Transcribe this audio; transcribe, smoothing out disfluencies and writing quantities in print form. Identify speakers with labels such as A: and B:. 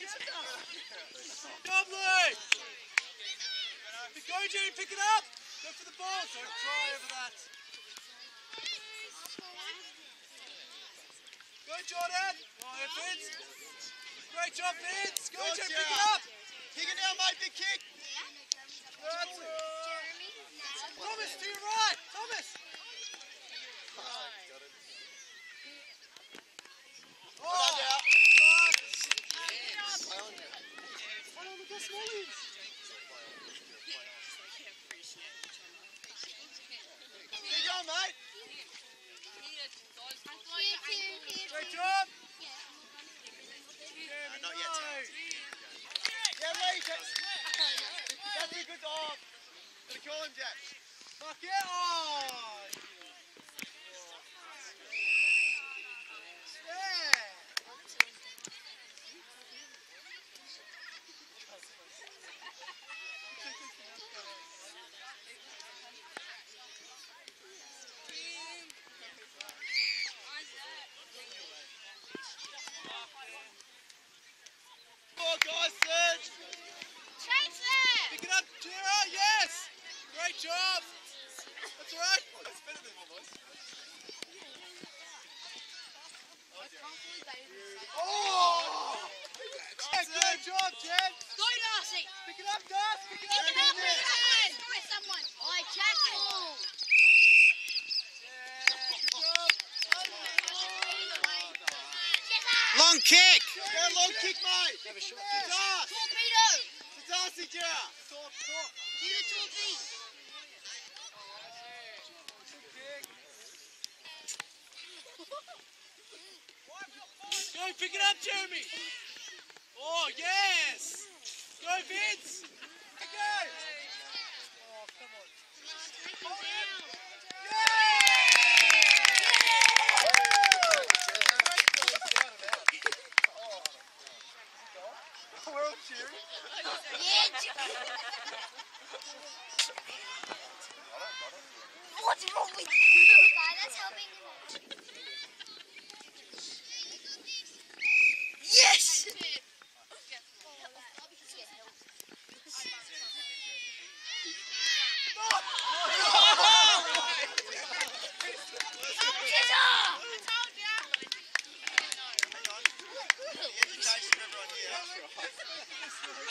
A: Lovely! Go, Jude, pick it up! Go for the ball, don't try over that. Go, Jordan! Oh, Vince! Great job, Vince! Go, Jude, pick it up!
B: Kick it down, mate, big kick!
A: That's Thomas, to your right! Thomas! Oh! Look how small he is!
B: Keep going, mate!
A: Great job!
B: Not yet, Tom. Yeah, Lee, that's a good arm. Gonna call him, Jack.
A: Fuck it! Oh!
B: Come on, guys, Serge!
C: Chase it!
A: Pick it up, Jira! Yes! Great job! That's all right.
B: Oh, that's better than what was.
A: Oh! Yeah, good job, Jen!
C: Go, Darcy!
A: Pick it up, Darcy! Pick it up!
C: Pick it up, man! With someone! I tackle!
B: Long kick! Go long kick, mate!
A: Have a short
B: kick.
C: Torpedo!
B: To Darcy, Jira!
A: Talk.
C: Do the torpedo!
A: Go, pick it up, Jeremy! Oh, yes! Go, Vince! Go! Oh, come on.
C: Hold down!
A: We're all cheering.
C: What's wrong with you? That's helping. Yes!
B: Education of everyone here.